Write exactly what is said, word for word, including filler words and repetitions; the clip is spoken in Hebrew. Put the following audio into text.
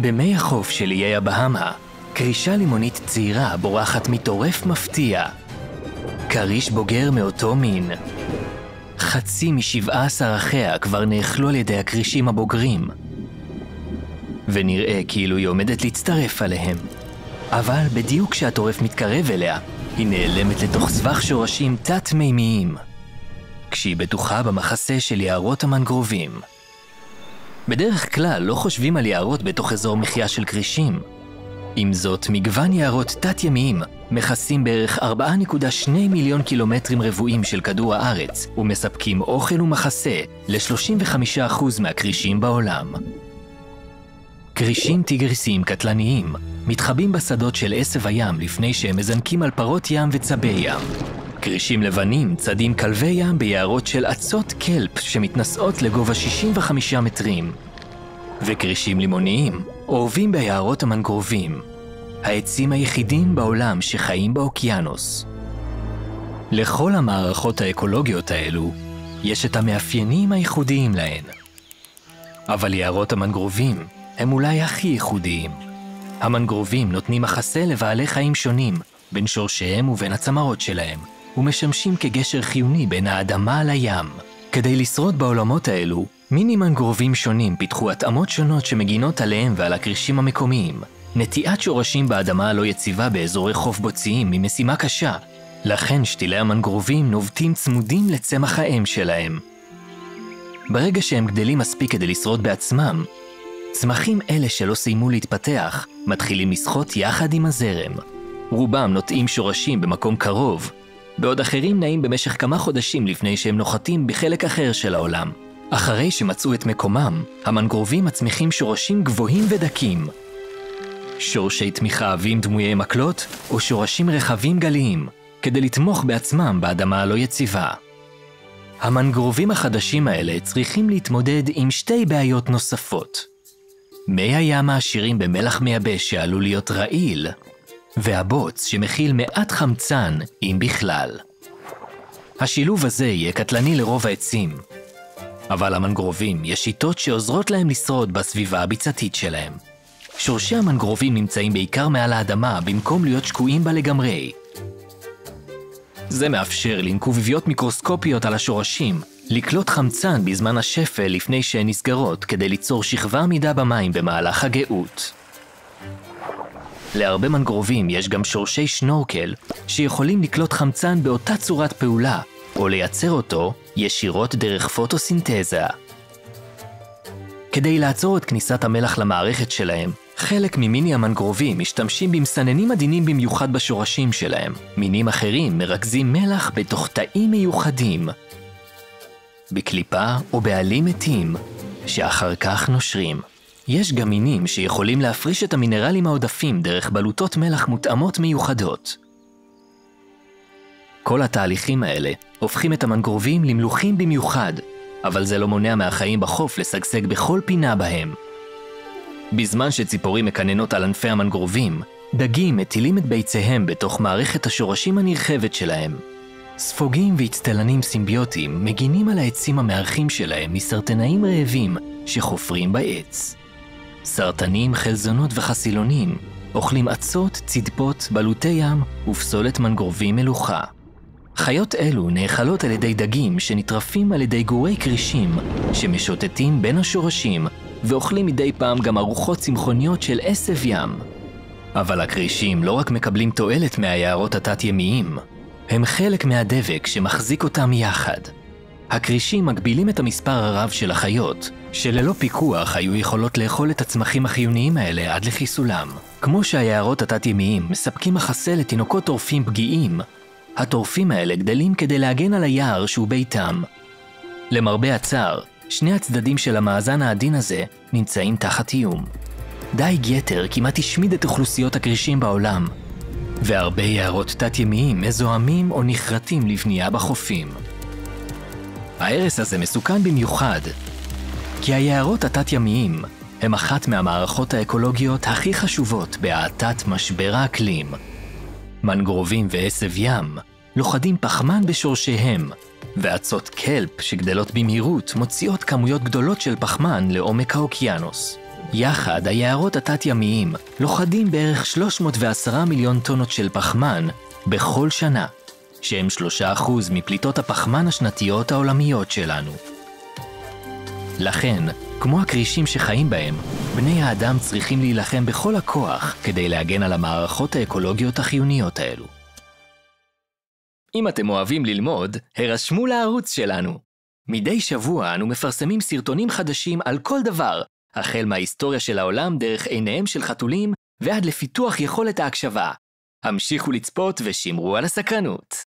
במי החוף של איי הבהמה, קרישה לימונית צעירה בורחת מטורף מפתיע. קריש בוגר מאותו מין. חצי משבעה עשר אחיה כבר נאכלו על ידי הקרישים הבוגרים. ונראה כאילו היא עומדת להצטרף עליהם. אבל בדיוק כשהטורף מתקרב אליה, היא נעלמת לתוך סבך שורשים תת-מימיים. כשהיא בטוחה במחסה של יערות המנגרובים. בדרך כלל לא חושבים על יערות בתוך אזור מחיה של קרישים. עם זאת, מגוון יערות תת-ימיים מכסים בערך ארבע נקודה שתיים מיליון קילומטרים רבועים של כדור הארץ ומספקים אוכל ומחסה ל-שלושים וחמישה אחוז מהקרישים בעולם. קרישים טיגריסיים קטלניים מתחבאים בשדות של עשב הים לפני שהם מזנקים על פרות ים וצבי ים. קרישים לבנים צדים כלבי ים ביערות של עצות קלפ שמתנסות לגובה שישים וחמישה מטרים. וקרישים לימוניים אוהבים ביערות המנגרובים, העצים היחידים בעולם שחיים באוקיינוס. לכל המערכות האקולוגיות האלו יש את המאפיינים הייחודיים להן. אבל יערות המנגרובים הם אולי הכי ייחודיים. המנגרובים נותנים מחסה לבעלי חיים שונים בין שורשיהם ובין הצמרות שלהם, ומשמשים כגשר חיוני בין האדמה לים. כדי לשרוד בעולמות האלו, מיני מנגרובים שונים פיתחו התאמות שונות שמגינות עליהם ועל הקרישים המקומיים. נטיעת שורשים באדמה לא יציבה באזורי חוף בוציים היא משימה קשה, לכן שתילי המנגרובים נובטים צמודים לצמח האם שלהם. ברגע שהם גדלים מספיק כדי לשרוד בעצמם, צמחים אלה שלא סיימו להתפתח מתחילים לשחות יחד עם הזרם. רובם נוטעים שורשים במקום קרוב, בעוד אחרים נעים במשך כמה חודשים לפני שהם נוחתים בחלק אחר של העולם. אחרי שמצאו את מקומם, המנגרובים מצמיחים שורשים גבוהים ודקים. שורשי תמיכה עבים דמויי מקלות או שורשים רחבים גליים, כדי לתמוך בעצמם באדמה הלא יציבה. המנגרובים החדשים האלה צריכים להתמודד עם שתי בעיות נוספות. מי הים העשירים במלח מייבש שעלול להיות רעיל, והבוץ שמכיל מעט חמצן, אם בכלל. השילוב הזה יהיה קטלני לרוב העצים, אבל המנגרובים יש שיטות שעוזרות להם לשרוד בסביבה הביצתית שלהם. שורשי המנגרובים נמצאים בעיקר מעל האדמה במקום להיות שקועים בה לגמרי. זה מאפשר לנקוביות מיקרוסקופיות על השורשים לקלוט חמצן בזמן השפל לפני שהן נסגרות כדי ליצור שכבה עמידה במים במהלך הגאות. להרבה מנגרובים יש גם שורשי שנורקל שיכולים לקלוט חמצן באותה צורת פעולה או לייצר אותו ישירות דרך פוטוסינתזה. כדי לעצור את כניסת המלח למערכת שלהם, חלק ממיני המנגרובים משתמשים במסננים עדינים במיוחד בשורשים שלהם. מינים אחרים מרכזים מלח בתוך תאים מיוחדים, בקליפה או בעלים מתים, שאחר כך נושרים. יש גם מינים שיכולים להפריש את המינרלים העודפים דרך בלוטות מלח מותאמות מיוחדות. כל התהליכים האלה הופכים את המנגרובים למלוחים במיוחד, אבל זה לא מונע מהחיים בחוף לשגשג בכל פינה בהם. בזמן שציפורים מקננות על ענפי המנגרובים, דגים מטילים את ביציהם בתוך מערכת השורשים הנרחבת שלהם. ספוגים והצטלנים סימביוטיים מגינים על העצים המארחים שלהם מסרטנאים רעבים שחופרים בעץ. סרטנים, חלזונות וחסילונים אוכלים עצות, צדפות, בלוטי ים ופסולת מנגרובים מלוכה. חיות אלו נאכלות על ידי דגים שנטרפים על ידי גורי קרישים שמשוטטים בין השורשים ואוכלים מדי פעם גם ארוחות צמחוניות של עשב ים. אבל הקרישים לא רק מקבלים תועלת מהיערות התת-ימיים, הם חלק מהדבק שמחזיק אותם יחד. הקרישים מגבילים את המספר הרב של החיות, שללא פיקוח היו יכולות לאכול את הצמחים החיוניים האלה עד לחיסולם. כמו שהיערות התת-ימיים מספקים מחסה לתינוקות טורפים פגיעים, הטורפים האלה גדלים כדי להגן על היער שהוא ביתם. למרבה הצער, שני הצדדים של המאזן העדין הזה נמצאים תחת איום. דייג יתר כמעט השמיד את אוכלוסיות הקרישים בעולם, והרבה יערות תת-ימיים מזוהמים או נחרטים לבנייה בחופים. ההרס הזה מסוכן במיוחד, כי היערות התת-ימיים הם אחת מהמערכות האקולוגיות הכי חשובות בהאטת משבר האקלים. מנגרובים ועשב ים לוכדים פחמן בשורשיהם, ועצות קלפ שגדלות במהירות מוציאות כמויות גדולות של פחמן לעומק האוקיינוס. יחד, היערות התת-ימיים לוכדים בערך שלוש מאות ועשרה מיליון טונות של פחמן בכל שנה, שהם שלושה אחוז מפליטות הפחמן השנתיות העולמיות שלנו. לכן, כמו הכרישים שחיים בהם, בני האדם צריכים להילחם בכל הכוח כדי להגן על המערכות האקולוגיות החיוניות האלו. אם אתם אוהבים ללמוד, הרשמו לערוץ שלנו. מדי שבוע אנו מפרסמים סרטונים חדשים על כל דבר, החל מההיסטוריה של העולם דרך עיניהם של חתולים ועד לפיתוח יכולת ההקשבה. המשיכו לצפות ושמרו על הסקרנות.